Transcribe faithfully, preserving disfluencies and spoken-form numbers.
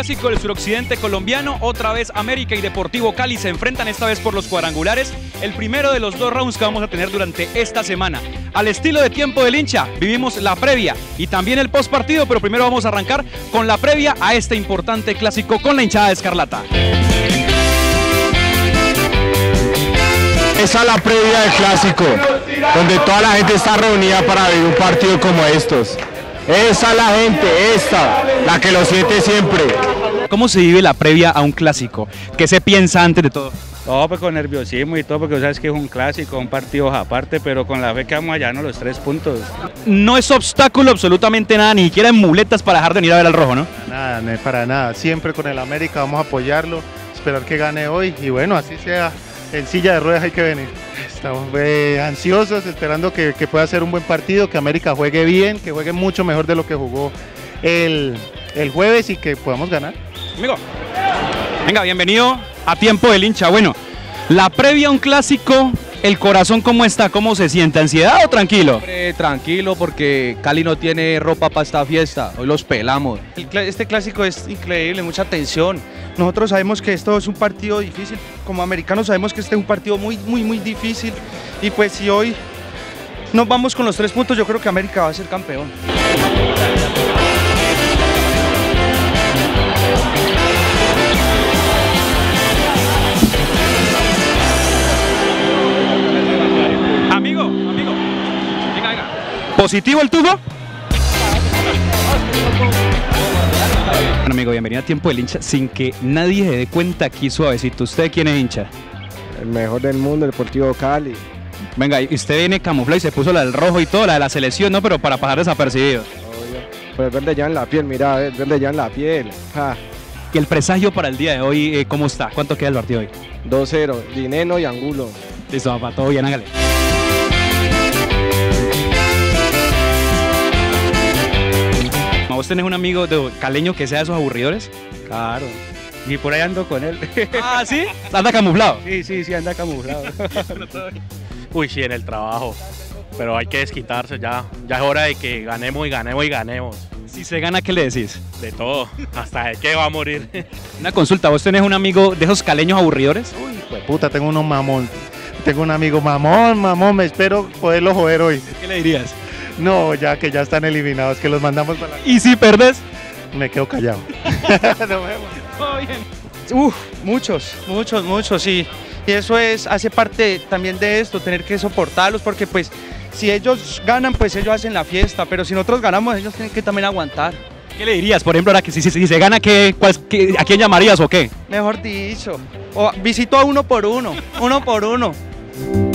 clásico del suroccidente colombiano, otra vez América y Deportivo Cali se enfrentan esta vez por los cuadrangulares, el primero de los dos rounds que vamos a tener durante esta semana. Al estilo de Tiempo del Hincha, vivimos la previa y también el post partido, pero primero vamos a arrancar con la previa a este importante clásico con la hinchada de Escarlata. Esa es la previa del clásico, donde toda la gente está reunida para ver un partido como estos. Esa es la gente, esta, la que lo siente siempre. ¿Cómo se vive la previa a un clásico? ¿Qué se piensa antes de todo? No, pues con nerviosismo y todo, porque sabes que es un clásico, un partido aparte, pero con la fe que vamos allá, ¿no? Los tres puntos. No es obstáculo absolutamente nada, ni siquiera en muletas para dejar de venir a ver al rojo, ¿no? Nada, no es para nada. Siempre con el América vamos a apoyarlo, esperar que gane hoy y bueno, así sea, en silla de ruedas hay que venir. Estamos eh, ansiosos, esperando que, que pueda ser un buen partido, que América juegue bien, que juegue mucho mejor de lo que jugó el, el jueves y que podamos ganar. Amigo, venga, bienvenido a Tiempo del Hincha. Bueno, la previa a un clásico, ¿el corazón cómo está? ¿Cómo se siente? ¿Ansiedad o tranquilo? Eh, tranquilo, porque Cali no tiene ropa para esta fiesta, hoy los pelamos. Este clásico es increíble, mucha tensión. Nosotros sabemos que esto es un partido difícil, como americanos sabemos que este es un partido muy, muy, muy difícil. Y pues si hoy nos vamos con los tres puntos, yo creo que América va a ser campeón. Amigo, amigo, venga, venga. ¿Positivo el tubo? Bueno, amigo, bienvenido a Tiempo del Hincha. Sin que nadie se dé cuenta, aquí suavecito. ¿Usted quién es hincha? El mejor del mundo, el Deportivo Cali. Venga, y usted viene camuflado y se puso la del rojo y todo, la de la selección, ¿no? Pero para pasar desapercibido. Obvio. Pues el verde ya en la piel, mira, el verde ya en la piel. Ja. ¿Y el presagio para el día de hoy, eh, cómo está? ¿Cuánto queda el partido hoy? dos cero, Dineno y Angulo. Listo, papá, todo bien, hágale. ¿Vos tenés un amigo de caleño que sea de esos aburridores? Claro, y por ahí ando con él. Ah, ¿sí? ¿Anda camuflado? Sí, sí, sí, anda camuflado. Uy, sí, en el trabajo, pero hay que desquitarse ya, ya es hora de que ganemos y ganemos y ganemos. Si se gana, ¿qué le decís? De todo, hasta de qué va a morir. Una consulta, ¿vos tenés un amigo de esos caleños aburridores? Uy, pues puta, tengo uno mamón. Tengo un amigo mamón, mamón, me espero poderlo joder hoy. ¿Qué le dirías? No, ya que ya están eliminados, que los mandamos para la... ¿Y si perdés? Me quedo callado. Nos vemos. Todo bien. Uf, muchos, muchos, muchos, sí. Y eso es, hace parte también de esto, tener que soportarlos, porque pues si ellos ganan, pues ellos hacen la fiesta, pero si nosotros ganamos, ellos tienen que también aguantar. ¿Qué le dirías, por ejemplo, ahora que si, si, si se gana, ¿qué, cuál, qué, ¿a quién llamarías o qué? Mejor dicho, o visito a uno por uno, uno por uno.